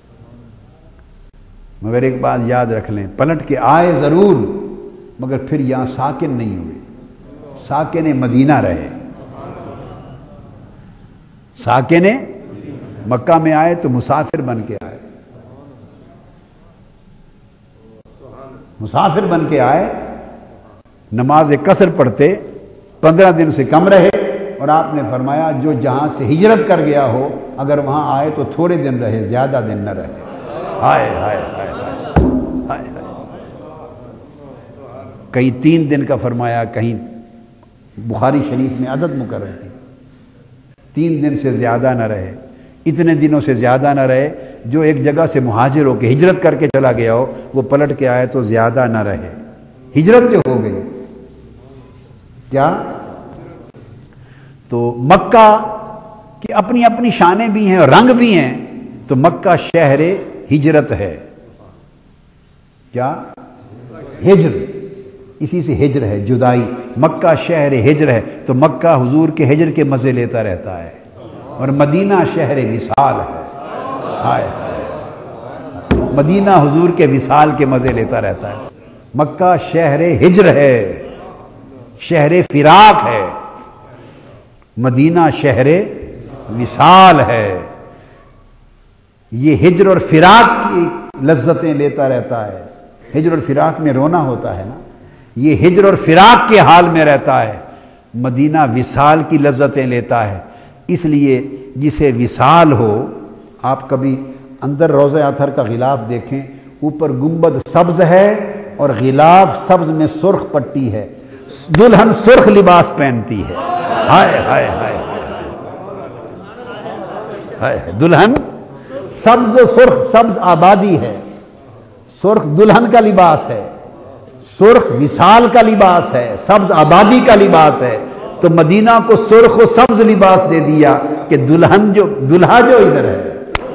مگر ایک بات یاد رکھ لیں، پلٹ کے آئے ضرور مگر پھر یہاں ساکن نہیں ہوئے، ساکن مدینہ رہے۔ ساکن مکہ میں آئے تو مسافر بن کے آئے، مسافر بن کے آئے، نماز قصر پڑھتے، پندرہ دن سے کم رہے، اور آپ نے فرمایا جو جہاں سے ہجرت کر گیا ہو اگر وہاں آئے تو تھوڑے دن رہے، زیادہ دن نہ رہے۔ ہائے ہائے ہائے ہائے، کہیں تین دن کا فرمایا، کہیں بخاری شریف میں عدد مقرر کی، تین دن سے زیادہ نہ رہے، اتنے دنوں سے زیادہ نہ رہے۔ جو ایک جگہ سے مہاجر ہو کے ہجرت کر کے چلا گیا ہو وہ پلٹ کے آئے تو زیادہ نہ رہے، ہجرت جو ہو گئی۔ کیا؟ تو مکہ کی اپنی اپنی شانیں بھی ہیں اور رنگ بھی ہیں، تو مکہ شہر ہجرت ہے۔ کیا؟ ہجر، اسی سے ہجر ہے، جدائی۔ مکہ شہر ہجر ہے تو مکہ حضور کے ہجر کے مزے لیتا رہتا ہے، اور مدینہ شہر وصال ہے۔ ہائے مدینہ حضور کے وصال کے مزے لیتا رہتا ہے۔ مکہ شہر ہجر ہے، شہر فراق ہے، مدینہ شہر وصال ہے۔ یہ ہجر اور فراق کی لذتیں لیتا رہتا ہے، ہجر اور فراق میں رونا ہوتا ہے نا، یہ ہجر اور فراق کے حال میں رہتا ہے، مدینہ وصال کی لذتیں لیتا ہے۔ اس لیے جسے وصال ہو، آپ کبھی اندر روضہ اطہر کا غلاف دیکھیں، اوپر گنبد سبز ہے اور غلاف سبز میں سرخ پٹی ہے، دلہن سرخ لباس پہنتی ہے۔ ہائے ہائے ہائے ہائے، دلہن سبز و سرخ، سبز آبادی ہے، سرخ دلہن کا لباس ہے، سرخ وصال کا لباس ہے، سبز آبادی کا لباس ہے۔ تو مدینہ کو سرخ و سبز لباس دے دیا کہ دلہن جو دلہا جو ادھر ہے،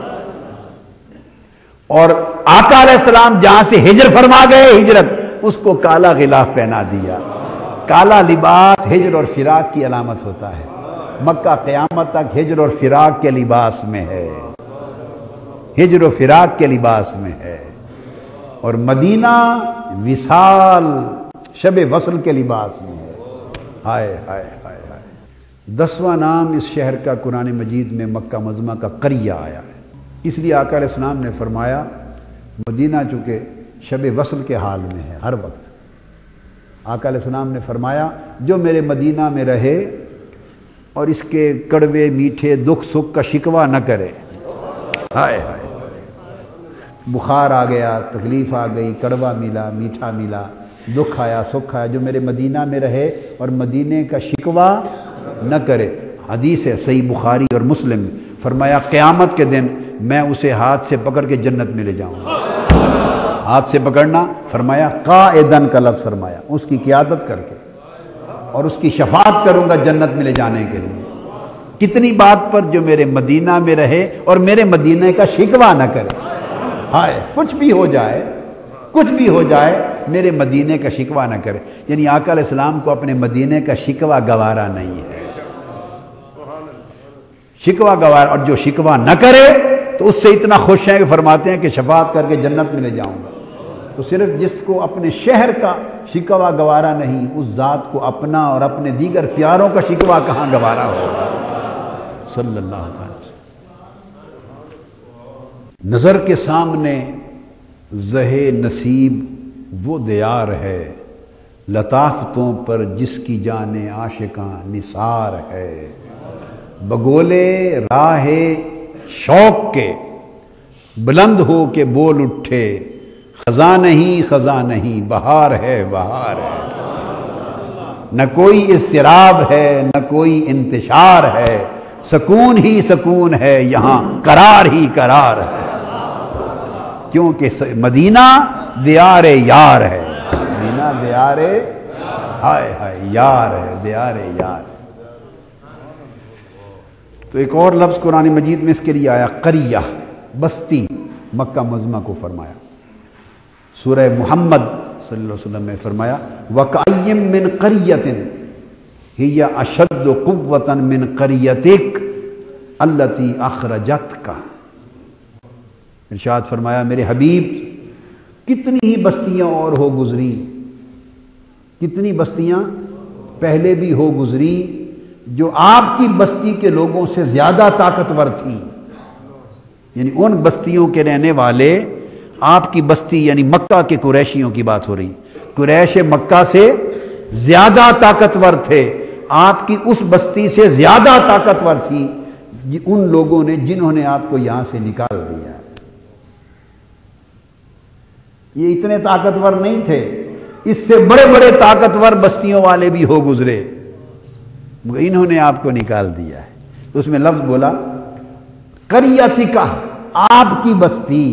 اور آقا علیہ السلام جہاں سے ہجر فرما گئے ہجرت، اس کو کالا غلاف پہنا دیا۔ کالا لباس ہجر اور فراق کی علامت ہوتا ہے۔ مکہ قیامت تک ہجر اور فراق کے لباس میں ہے، ہجر و فراق کے لباس میں ہے، اور مدینہ وصال شب وصل کے لباس میں ہے۔ ہائے ہائے ہائے ہائے، دسواں نام اس شہر کا قرآن مجید میں مکہ معظمہ کا قریہ آیا ہے۔ اس لیے آقا علیہ السلام نے فرمایا مدینہ چونکہ شب وصل کے حال میں ہے ہر وقت، آقا علیہ السلام نے فرمایا جو میرے مدینہ میں رہے اور اس کے کڑوے میٹھے دکھ سکھ کا شکوہ نہ کرے۔ ہائے ہائے، بخار آ گیا، تکلیف آ گئی، کڑوا ملا، میٹھا ملا، دکھ آیا، سکھ آیا، جو میرے مدینہ میں رہے اور مدینے کا شکوہ نہ کرے۔ حدیث ہے صحیح بخاری اور مسلم، فرمایا قیامت کے دن میں اسے ہاتھ سے پکڑ کے جنت میں لے جاؤں گا۔ ہاتھ سے پکڑنا، فرمایا قائدن کا لفظ فرمایا، اس کی قیادت کر کے، اور اس کی شفاعت کروں گا جنت میں لے جانے کے لیے۔ کتنی بات پر جو میرے مدینہ میں رہے اور میرے مدینہ کا شکوہ نہ کرے، ہائے کچھ بھی ہو جائے کچھ بھی ہو جائے میرے مدینہ کا شکوہ نہ کرے۔ یعنی آقا علیہ السلام کو اپنے مدینہ کا شکوہ گوارا نہیں ہے، شکوہ گوارا، اور جو شکوہ نہ کرے تو اس سے اتنا خوش ہیں کہ فرماتے ہیں کہ شفاعت کر کے جنت میں لے جاؤں گا۔ تو صرف جس کو اپنے شہر کا شکوہ گوارا نہیں، اس ذات کو اپنا اور اپنے دیگر پیاروں کا شکوہ کہاں گوارا ہوگا، صلی اللہ علیہ وسلم۔ نظر کے سامنے زہ نصیب وہ دیار ہے، لطافتوں پر جس کی جانے عاشقاں نثار ہے۔ بگولے راہ شوق کے بلند ہو کے بول اٹھے، خزاں نہیں خزاں نہیں بہار ہے بہار ہے۔ نہ کوئی اضطراب ہے نہ کوئی انتشار ہے، سکون ہی سکون ہے یہاں قرار ہی قرار ہے، کیونکہ مدینہ دیار یار ہے، مدینہ دیار ہائے ہائے یار ہے، دیار یار ہے۔ تو ایک اور لفظ قرآن مجید میں اس کے لیے آیا، قریہ، بستی، مکہ معظمہ کو فرمایا۔ سورہ محمد صلی اللہ علیہ وسلم میں فرمایا، وَكَأَيٍّ مِّن قَرْيَةٍ هِيَ أَشَدُّ قُوَّةً مِّن قَرْيَتِكَ الَّتِي أَخْرَجَتْكَ۔ ارشاد فرمایا میرے حبیب کتنی ہی بستیاں اور ہو گزری، کتنی بستیاں پہلے بھی ہو گزری جو آپ کی بستی کے لوگوں سے زیادہ طاقتور تھیں، یعنی ان بستیوں کے رہنے والے آپ کی بستی یعنی مکہ کے قریشیوں کی بات ہو رہی، قریش مکہ سے زیادہ طاقتور تھے، آپ کی اس بستی سے زیادہ طاقتور تھی ان لوگوں نے جنہوں نے آپ کو یہاں سے نکال دیا۔ یہ اتنے طاقتور نہیں تھے، اس سے بڑے بڑے طاقتور بستیوں والے بھی ہو گزرے، انہوں نے آپ کو نکال دیا ہے۔ اس میں لفظ بولا قریتک، آپ کی بستی،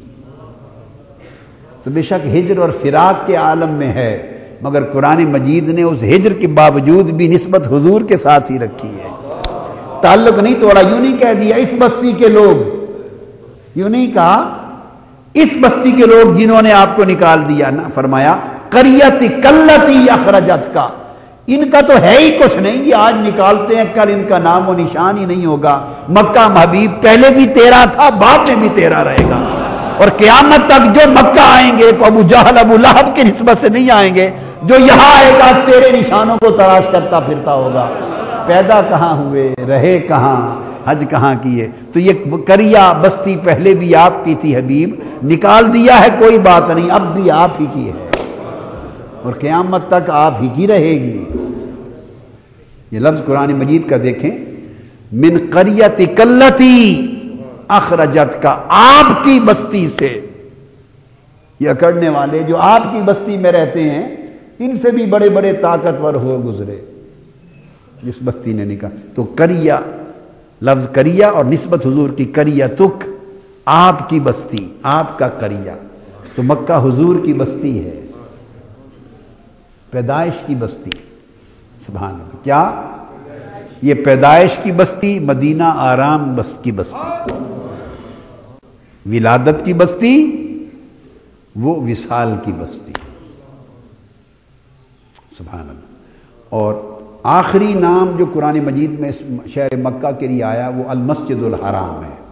تو بے شک ہجر اور فراق کے عالم میں ہے، مگر قرآن مجید نے اس ہجر کے باوجود بھی نسبت حضور کے ساتھ ہی رکھی ہے، تعلق نہیں توڑا، یوں نہیں کہہ دیا اس بستی کے لوگ، یوں نہیں کہا اس بستی کے لوگ جنہوں نے آپ کو نکال دیا، نہ فرمایا قریتک التی اخرجتک، ان کا تو ہے ہی کچھ نہیں، یہ آج نکالتے ہیں کل ان کا نام و نشان ہی نہیں ہوگا۔ مکہ حبیب پہلے بھی تیرا تھا، بعد میں بھی تیرا رہے گا، اور قیامت تک جو مکہ آئیں گے تو ابو جہل ابو لہب کی نسبت سے نہیں آئیں گے، جو یہاں آئے گا تیرے نشانوں کو تلاش کرتا پھرتا ہوگا، پیدا کہاں ہوئے، رہے کہاں، حج کہاں کیے۔ تو یہ قریہ بستی پہلے بھی آپ کی تھی حبیب، نکال دیا ہے کوئی بات نہیں، اب بھی آپ ہی کی ہے اور قیامت تک آپ ہی کی رہے گی۔ یہ لفظ قرآن مجید کا دیکھیں، من قریتک التی اخرجتک، آپ کی بستی سے، یہ اکڑنے والے جو آپ کی بستی میں رہتے ہیں ان سے بھی بڑے بڑے طاقتور ہو گزرے، جس بستی نے نکاح۔ تو قریہ لفظ قریہ اور نسبت حضور کی قریتک، آپ کی بستی، آپ کا قریہ، تو مکہ حضور کی بستی ہے، پیدائش کی بستی، سبحان اللہ۔ کیا یہ پیدائش کی بستی، مدینہ آرام بس کی بستی، ولادت کی بستی، وہ وصال کی بستی، سبحان اللہ۔ اور آخری نام جو قرآن مجید میں اس شہر مکہ کے لیے آیا وہ المسجد الحرام ہے۔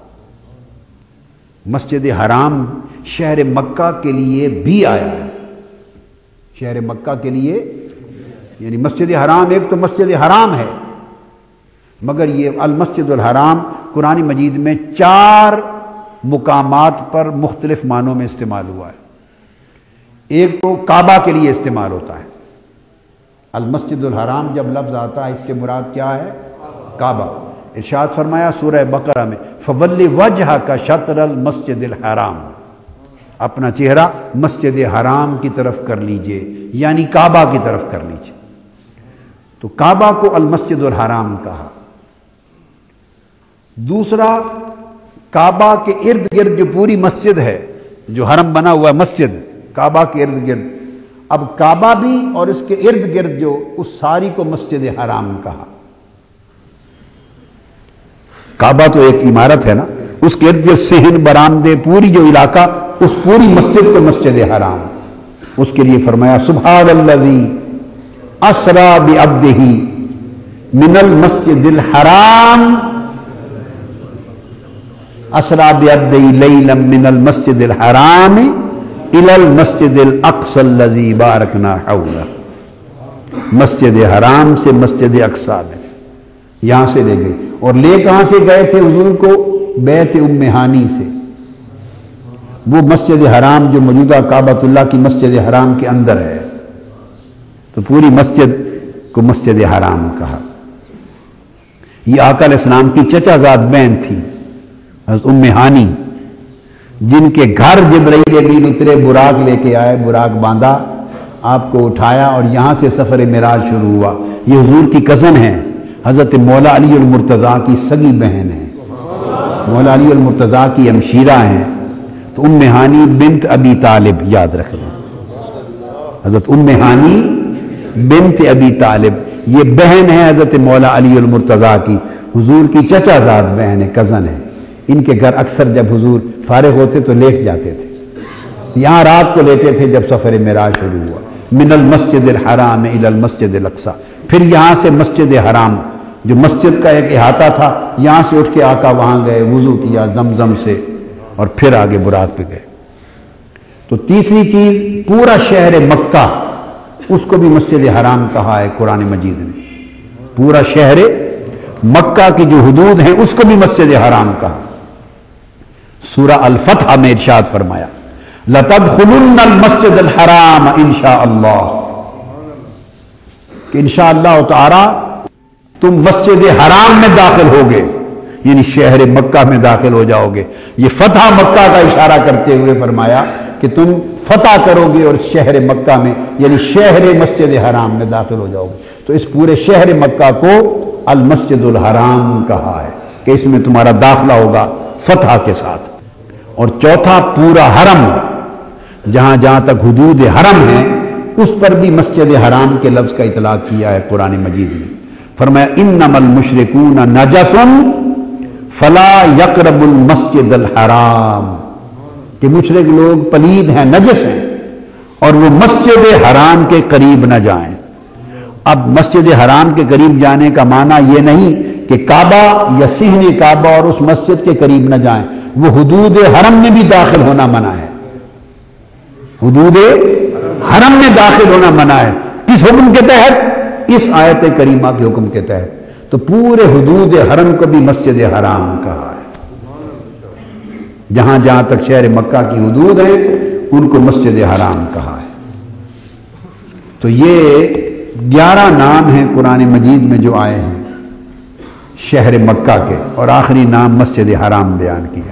مسجد حرام شہر مکہ کے لیے بھی آیا ہے، شہر مکہ کے لیے، یعنی مسجد حرام ایک تو مسجد حرام ہے، مگر یہ المسجد الحرام قرآن مجید میں چار مقامات پر مختلف معنوں میں استعمال ہوا ہے۔ ایک تو کعبہ کے لیے استعمال ہوتا ہے، المسجد الحرام جب لفظ آتا ہے اس سے مراد کیا ہے؟ کعبہ۔ ارشاد فرمایا سورہ بقرہ میں، فَوَلِّ وَجْهَكَ شَطْرَ الْمَسْجِدِ الْحَرَامِ، اپنا چہرہ مسجد حرام کی طرف کر لیجئے، یعنی کعبہ کی طرف کر لیجئے۔ تو کعبہ کو المسجد الحرام کہا۔ دوسرا، کعبہ کے ارد گرد جو پوری مسجد ہے، جو حرم بنا ہوا مسجد کعبہ کے ارد گرد، اب کعبہ بھی اور اس کے ارد گرد جو اس ساری کو مسجد حرام کہا. کعبہ تو ایک عمارت ہے نا، اس کے ارد گرد صحن برآمدے پوری جو علاقہ، اس پوری مسجد کو مسجد حرام. اس کے لیے فرمایا سبحان الذی اسرا بعبدہ من المسجد الحرام اسرا بعبدہ لیلا من المسجد الحرام الی المسجد الاقصی الذی بارکنا حولہ. مسجد حرام سے مسجد اقصی میں یہاں سے لے گئے. اور لے کہاں سے گئے تھے حضور کو؟ بیت ام ہانی سے. وہ مسجد حرام جو موجودہ کعبۃ اللہ کی مسجد حرام کے اندر ہے، تو پوری مسجد کو مسجد حرام کہا. یہ آقا علیہ السلام کی چچا زاد بہن تھی حضرت ام ہانی، جن کے گھر جبرائیل امین اترے، براق لے کے آئے، براق باندھا، آپ کو اٹھایا اور یہاں سے سفر معراج شروع ہوا. یہ حضور کی کزن ہیں، حضرت مولا علی المرتضیٰ کی سگی بہن ہیں، مولا علی المرتضیٰ کی ہمشیرہ ہیں. تو ام ہانی بنت ابی طالب یاد رکھ لیں، حضرت ام ہانی بنت ابی طالب یہ بہن ہے حضرت مولا علی المرتضیٰ کی، حضور کی چچا زاد بہن ہے، کزن ہے. ان کے گھر اکثر جب حضور فارغ ہوتے تو لیٹ جاتے تھے، یہاں رات کو لیٹے تھے جب سفر معراج شروع ہوا. من المسجد الحرام الی المسجد الاقصی. پھر یہاں سے مسجد حرام جو مسجد کا ایک احاطہ تھا، یہاں سے اٹھ کے آقا وہاں گئے، وضو کیا زمزم سے، اور پھر آگے براق پہ گئے. تو تیسری چیز پورا شہر مکہ، اس کو بھی مسجد حرام کہا ہے قرآن مجید نے. پورا شہر مکہ کی جو حدود ہیں اس کو بھی مسجد حرام کہا. سورہ الفتح میں ارشاد فرمایا لَتَدْخُلُنَّ الْمَسْجِدَ الْحَرَامَ انشاءاللہ، کہ انشاءاللہ تعالی تم مسجد حرام میں داخل ہوگے، یعنی شہر مکہ میں داخل ہو جاؤ گے. یہ فتح مکہ کا اشارہ کرتے ہوئے فرمایا کہ تم فتح کرو گے اور شہر مکہ میں یعنی شہر مسجد حرام میں داخل ہو جاؤ گے. تو اس پورے شہر مکہ کو المسجد الحرام کہا ہے کہ اس میں تمہارا داخلہ ہوگا فتح کے ساتھ. اور چوتھا پورا حرم، جہاں جہاں تک حدود حرم ہیں اس پر بھی مسجد حرام کے لفظ کا اطلاق کیا ہے قرآن مجید نے. فرمایا انما المشرکون نجس فلا یقربوا المسجد الحرام، کہ مشرک لوگ پلید ہیں، نجس ہیں، اور وہ مسجد حرام کے قریب نہ جائیں. اب مسجد حرام کے قریب جانے کا معنی یہ نہیں کہ کعبہ یا صحن کعبہ اور اس مسجد کے قریب نہ جائیں، وہ حدود حرم میں بھی داخل ہونا منع ہے. حدود حرم میں داخل ہونا منع ہے. کس حکم کے تحت؟ اس آیت کریمہ کے حکم کے تحت. تو پورے حدود حرم کو بھی مسجد حرام کہا ہے. جہاں جہاں تک شہر مکہ کی حدود ہیں ان کو مسجد حرام کہا ہے. تو یہ گیارہ نام ہیں قرآن مجید میں جو آئے ہیں شہر مکہ کے، اور آخری نام مسجد حرام بیان کیا.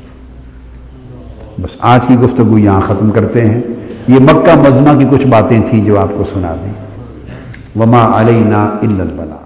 بس آج کی گفتگو یہاں ختم کرتے ہیں. یہ مکہ معظمہ کی کچھ باتیں تھیں جو آپ کو سنا دیں. وما علینا الا البلاغ.